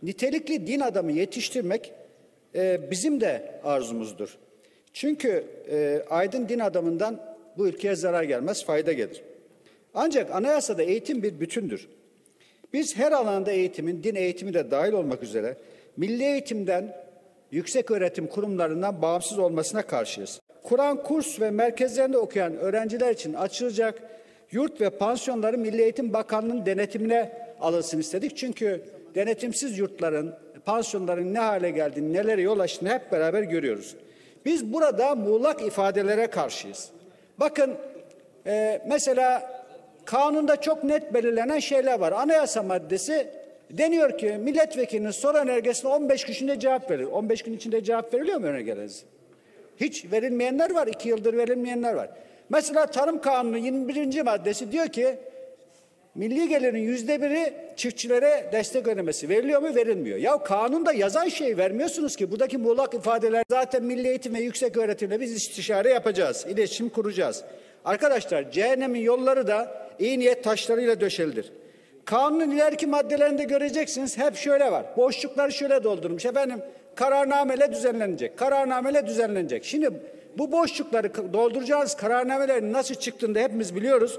nitelikli din adamı yetiştirmek bizim de arzumuzdur. Çünkü aydın din adamından bu ülkeye zarar gelmez, fayda gelir. Ancak anayasada eğitim bir bütündür. Biz her alanda eğitimin, din eğitimi de dahil olmak üzere milli eğitimden, yüksek öğretim kurumlarından bağımsız olmasına karşıyız. Kur'an kurs ve merkezlerinde okuyan öğrenciler için açılacak yurt ve pansiyonları Milli Eğitim Bakanlığı'nın denetimine alınsın istedik. Çünkü denetimsiz yurtların, pansiyonların ne hale geldiğini, nelere yol açtığını hep beraber görüyoruz. Biz burada muğlak ifadelere karşıyız. Bakın mesela kanunda çok net belirlenen şeyler var. Anayasa maddesi deniyor ki milletvekilinin soru önergesine 15 gün içinde cevap verir. 15 gün içinde cevap veriliyor mu önergeleriniz? Hiç verilmeyenler var, 2 yıldır verilmeyenler var. Mesela Tarım Kanunu 21. maddesi diyor ki milli gelirin %1'i çiftçilere destek ödemesi veriliyor mu? Verilmiyor. Ya kanunda yazan şeyi vermiyorsunuz ki. Buradaki muğlak ifadeler zaten milli eğitim ve yüksek öğretimle biz istişare yapacağız, iletişim kuracağız. Arkadaşlar cehennemin yolları da iyi niyet taşlarıyla döşelidir. Kanunun ileriki maddelerinde göreceksiniz hep şöyle var. Boşlukları şöyle doldurmuş. Efendim kararnameyle düzenlenecek. Kararnameyle düzenlenecek. Şimdi bu boşlukları dolduracağınız kararnamelerin nasıl çıktığını da hepimiz biliyoruz.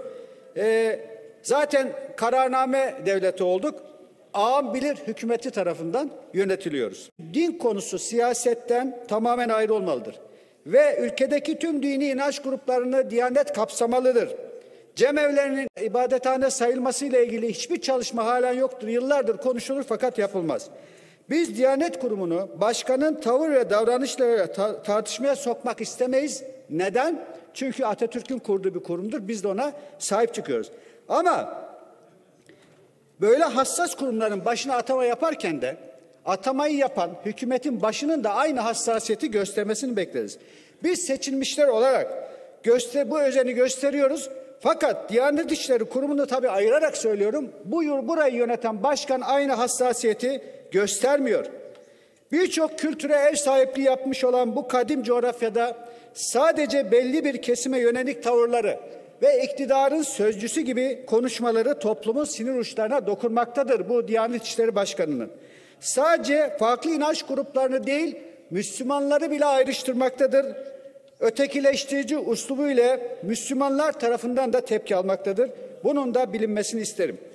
Zaten kararname devleti olduk. Ağam bilir hükümeti tarafından yönetiliyoruz. Din konusu siyasetten tamamen ayrı olmalıdır. Ve ülkedeki tüm dini inanç gruplarını Diyanet kapsamalıdır. Cemevlerinin ibadethane sayılmasıyla ilgili hiçbir çalışma halen yoktur. Yıllardır konuşulur fakat yapılmaz. Biz Diyanet Kurumu'nu başkanın tavır ve davranışlarıyla tartışmaya sokmak istemeyiz. Neden? Çünkü Atatürk'ün kurduğu bir kurumdur. Biz de ona sahip çıkıyoruz. Ama böyle hassas kurumların başına atama yaparken de atamayı yapan hükümetin başının da aynı hassasiyeti göstermesini bekleriz. Biz seçilmişler olarak bu özeni gösteriyoruz. Fakat Diyanet İşleri Kurumu'nu tabii ayırarak söylüyorum. Burayı yöneten başkan aynı hassasiyeti göstermiyor. Birçok kültüre ev sahipliği yapmış olan bu kadim coğrafyada sadece belli bir kesime yönelik tavırları ve iktidarın sözcüsü gibi konuşmaları toplumun sinir uçlarına dokunmaktadır bu Diyanet İşleri Başkanı'nın. Sadece farklı inanç gruplarını değil, Müslümanları bile ayrıştırmaktadır. Ötekileştirici üslubu ile Müslümanlar tarafından da tepki almaktadır. Bunun da bilinmesini isterim.